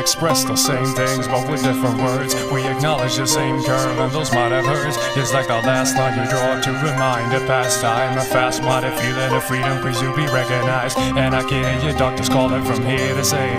express the same things, but with different words. We acknowledge the same curve, and those might have hurts. It's like the last line you draw to remind a past time. A fast-minded feeling of freedom, please to be recognized. And I can hear your doctors calling from here to say,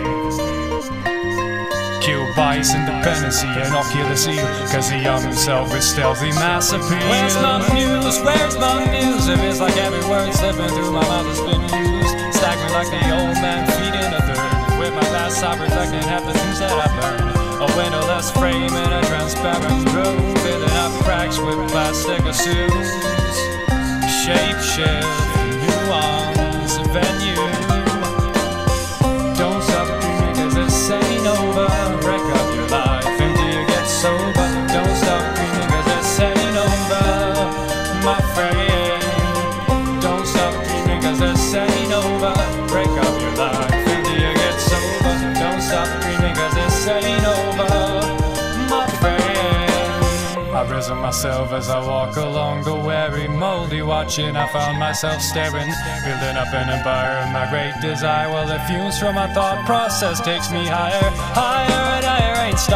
kill bias, independency, and I'll kill the seal, cause the young himself is stealthy mass appeal. Where's my muse? Where's my muse? If it's like every word slipping through my mouth has been used, staggering like the old man feeding a third. With my past I reflecting half the things that I've learned. A windowless frame in a transparent room, filling up cracks with plastic assumes. Shape shift, nuance, venue. Don't stop dreaming cause this ain't over. Break up your life until you get sober. Don't stop dreaming cause this ain't over, my friend. Don't stop dreaming cause this ain't over. Break up your life until you get sober. Don't stop dreaming cause this ain't over, my friend. I've risen myself as I walk along the weary, moldy watching. I found myself staring, building up an empire of my great desire. Well, the fumes from my thought process takes me higher, higher and higher. Ain't